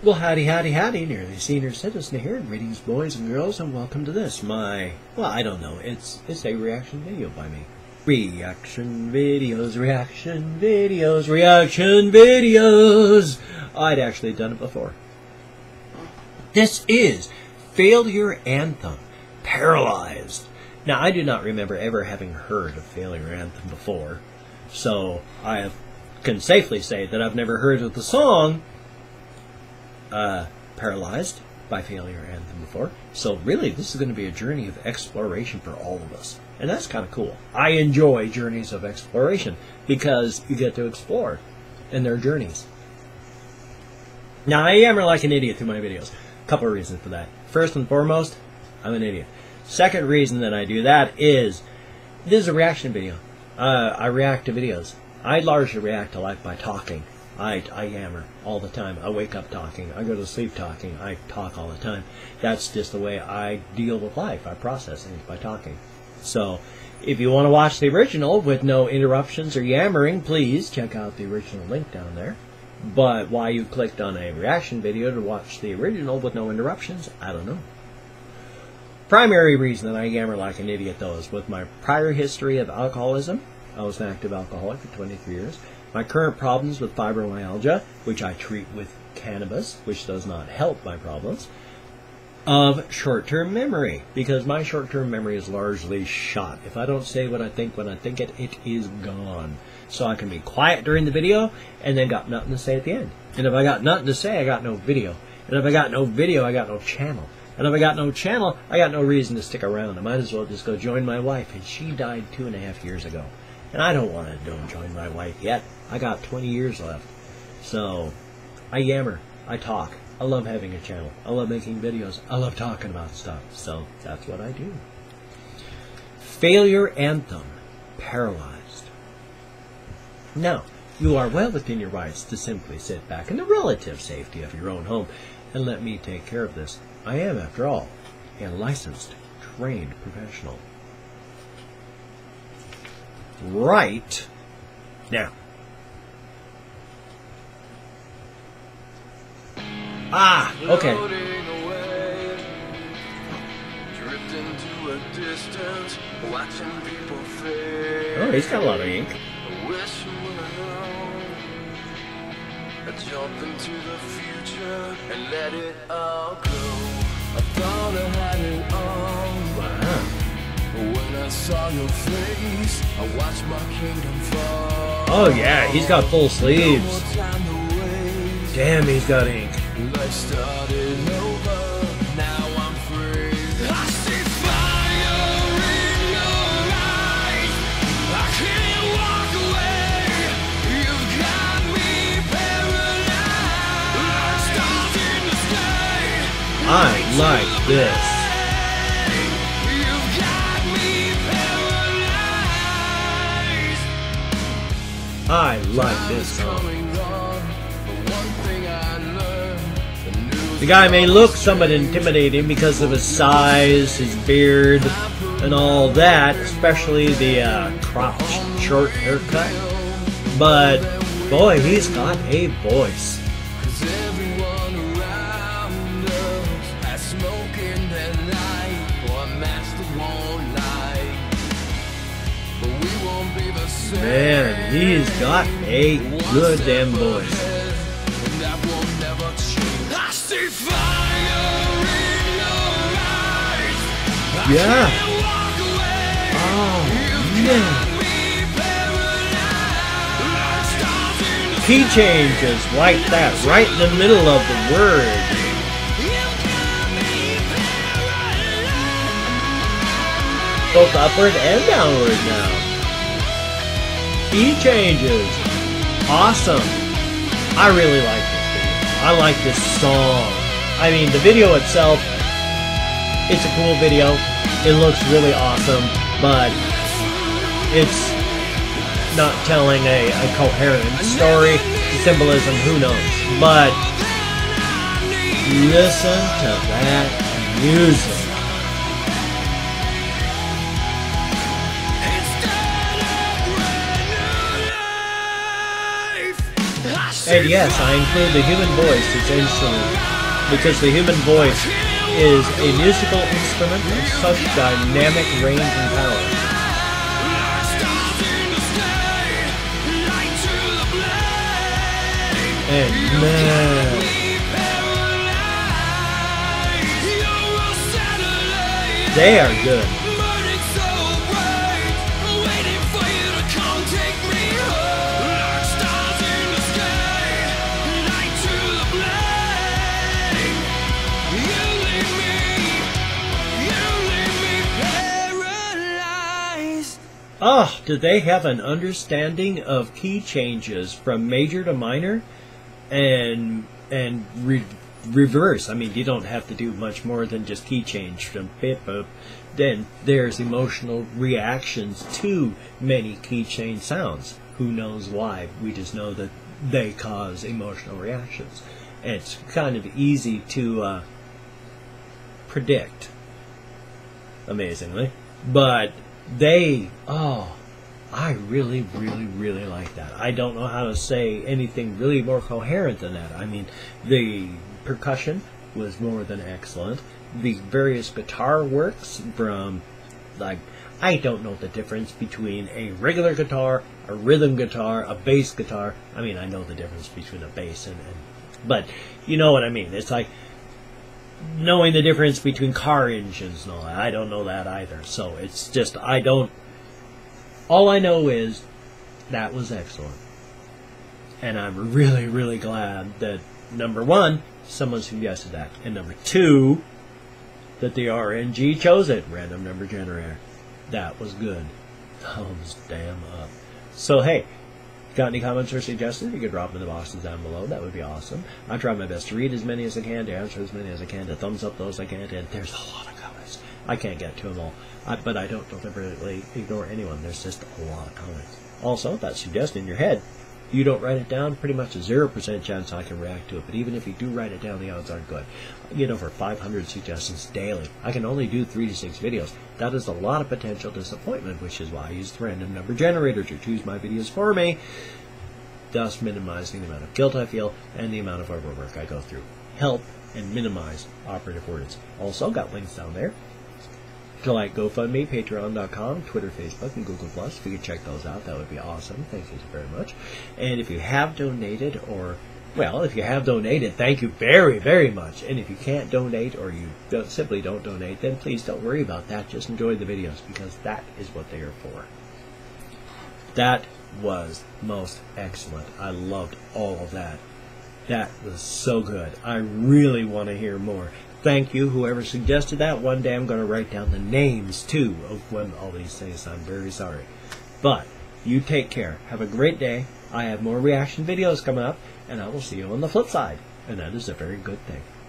Well, howdy, howdy, howdy, nearly senior citizen here, and greetings, boys and girls, and welcome to this, well, I don't know, it's a reaction video by me. Reaction videos, reaction videos, reaction videos! I'd actually done it before. This is Failure Anthem, Paralyzed. Now, I do not remember ever having heard of Failure Anthem before, so I can safely say that I've never heard of the song Paralyzed by Failure Anthem before. So really, this is going to be a journey of exploration for all of us. And that's kind of cool. I enjoy journeys of exploration because you get to explore in their journeys. Now, I yammer like an idiot through my videos. A couple of reasons for that. First and foremost, I'm an idiot. Second reason that I do that is, this is a reaction video. I react to videos. I largely react to life by talking. I yammer all the time. I wake up talking. I go to sleep talking. I talk all the time. That's just the way I deal with life. I process things by talking. So, if you want to watch the original with no interruptions or yammering, please check out the original link down there. But why you clicked on a reaction video to watch the original with no interruptions, I don't know. Primary reason that I yammer like an idiot, though, is with my prior history of alcoholism. I was an active alcoholic for 23 years. My current problems with fibromyalgia, which I treat with cannabis, which does not help my problems, of short-term memory, because my short-term memory is largely shot. If I don't say what I think when I think it, it is gone. So I can be quiet during the video, and then got nothing to say at the end. And if I got nothing to say, I got no video. And if I got no video, I got no channel. And if I got no channel, I got no reason to stick around. I might as well just go join my wife, and she died 2.5 years ago. And I don't want to join my wife yet. I got 20 years left. So, I yammer. I talk. I love having a channel. I love making videos. I love talking about stuff. So, that's what I do. Failure Anthem, Paralyzed. Now, you are well within your rights to simply sit back in the relative safety of your own home and let me take care of this. I am, after all, a licensed, trained professional. Right now. Ah, okay. Oh, he's got a lot of ink. Jump into the future and let it all go. I thought I had it all. Wow. When I saw your face, I watched my kingdom fall. Oh yeah, he's got full sleeves. Damn, he's got ink. Life started over, now I'm free. I see fire in your eyes. I can't walk away. You've got me paralyzed. Like stars in the sky. I like this. You've got me paralyzed. I like this song. Going on, but one thing I learned. The guy may look somewhat intimidating because of his size, his beard, and all that, especially the cropped short haircut. But, boy, he's got a voice. 'Cause everyone around us has smoke in their life, or a mask that won't lie. But we won't be the same. Man, he's got a good damn voice. And that will never change. I see fire in your eyes. I Yeah. can't walk away. Oh, You've man. got me paralyzed. Like stars in the Key changes like that, right in the middle of the word. You've got me paralyzed. Both upward and downward now. Key changes. Awesome. I really like this video. I like this song. I mean, the video itself, it's a cool video. It looks really awesome, but it's not telling a coherent story. The symbolism, who knows? But listen to that music. Instead of brand new life, I And yes, I include the human voice as instrument because the human voice is a musical instrument of such dynamic range and power. And man, they are good. Oh, do they have an understanding of key changes from major to minor and reverse? I mean, you don't have to do much more than just key change from bip up. Then there's emotional reactions to many key change sounds. Who knows why? We just know that they cause emotional reactions. And it's kind of easy to predict, amazingly. But I really, really, really like that. I don't know how to say anything really more coherent than that. I mean, the percussion was more than excellent. The various guitar works from, like, I don't know the difference between a regular guitar, a rhythm guitar, a bass guitar. I mean, I know the difference between a bass but you know what I mean. It's like knowing the difference between car engines and all that. I don't know that either. So it's just, all I know is that was excellent. And I'm really, really glad that, number one, someone suggested that. And number two, that the RNG chose it, random number generator. That was good. Thumbs damn up. So hey, got any comments or suggestions? You could drop them in the boxes down below. That would be awesome. I try my best to read as many as I can, to answer as many as I can, to thumbs up those I can, and there's a lot of comments. I can't get to them all, but I don't deliberately ignore anyone. There's just a lot of comments. Also, that suggestion in your head, you don't write it down, pretty much a 0% chance I can react to it. But even if you do write it down, the odds aren't good. I get over 500 suggestions daily. I can only do 3 to 6 videos. That is a lot of potential disappointment, which is why I use the random number generator to choose my videos for me, thus minimizing the amount of guilt I feel and the amount of overwork I go through. Help and minimize operative words. Also, got links down there to like GoFundMe, Patreon.com, Twitter, Facebook, and Google+. If you could check those out, that would be awesome. Thank you very much. And if you have donated, if you have donated, thank you very, very much. And if you can't donate, or you simply don't donate, then please don't worry about that. Just enjoy the videos, because that is what they are for. That was most excellent. I loved all of that. That was so good. I really want to hear more. Thank you, whoever suggested that. One day I'm going to write down the names, too, of when all these things. I'm very sorry. But you take care. Have a great day. I have more reaction videos coming up, and I will see you on the flip side. And that is a very good thing.